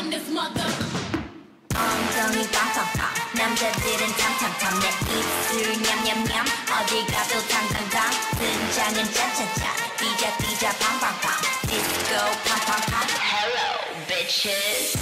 in this mother. 엉덩이 빵빵빵 남자들은 탐탐탐 내 입술 냠냠냠 어디 가도 탕탕탕 등장은 짜짜짜 뛰자 팡팡팡 디스코 팡팡팡 Hello bitches.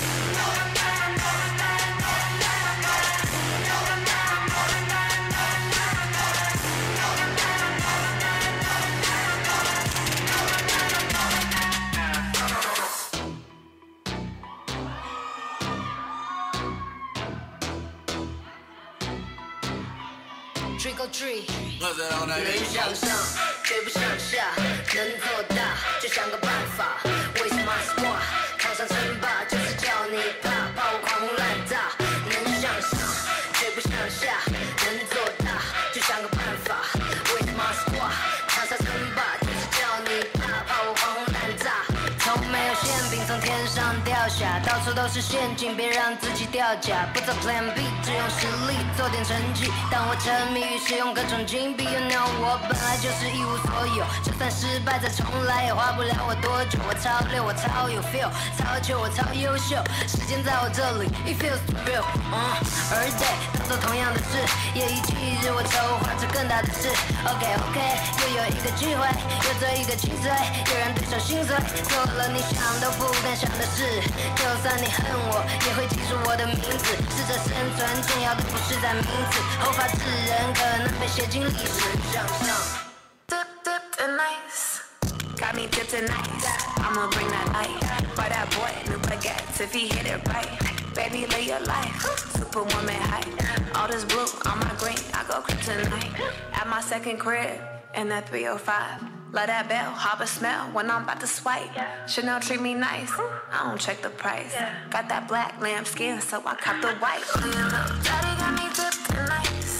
Trick or treat， 能向上，追不上下，能做大，就想个办法。为什么 squad 靠上称霸，就是叫你怕，怕我狂轰滥炸。能向上，追不上下，能做大，就想个办法。为什么 squad 靠上称霸，就是叫你怕，怕我狂轰滥炸。从没有馅饼从天上掉下，到处都是陷阱，别让自己掉价。不走 Plan B， 只用实力做点成绩。当我沉迷于使用各种金币 ，You know 我本来就是一无所有，就算失败再重来也花不了我多久。我超溜，我超有 feel， 超糗，我超优秀，时间在我这里 ，It feels real。Every day 都做同样的事，夜以继日我筹划着更大的事。OK， 又有一个机会，又这一个机会，有人对手心碎，做了你想都不敢想的事。就算你恨我，也会记住我的名字。适者生存，重要的不是在名字，后发制人，可能被写进历史。向上 ，dip and nice。Got me dipped in ice, I'ma bring that light. For that boy, new baguettes, if he hit it right. Baby, live your life, superwoman height. All this blue on my green, I go kryptonite. At my second crib, in that 305. Love that bell, harbor smell when I'm about to swipe. Chanel treat me nice, I don't check the price. Got that black lamb skin, so I cop the white. Little daddy got me dipped in ice.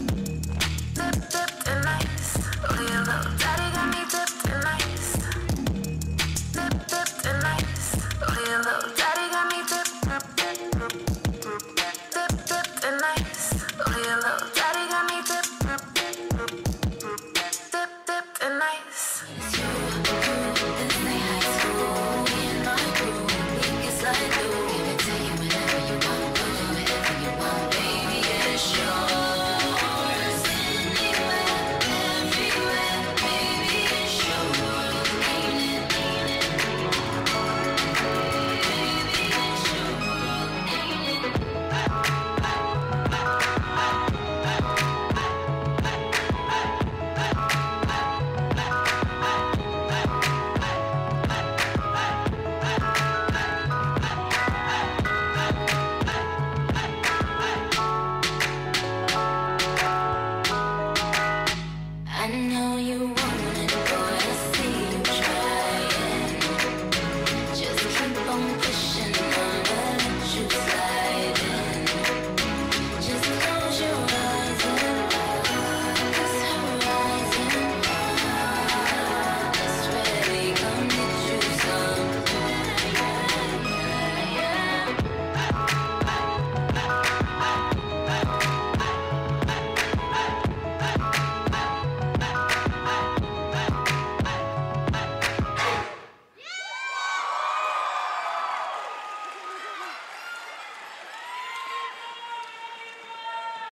Dipped in ice. Little daddy got me dipped in ice. Dipped in ice. Little daddy got me dipped in ice. Little daddy got me dipped in ice. This ain't high school, we in my crew, we can slide through.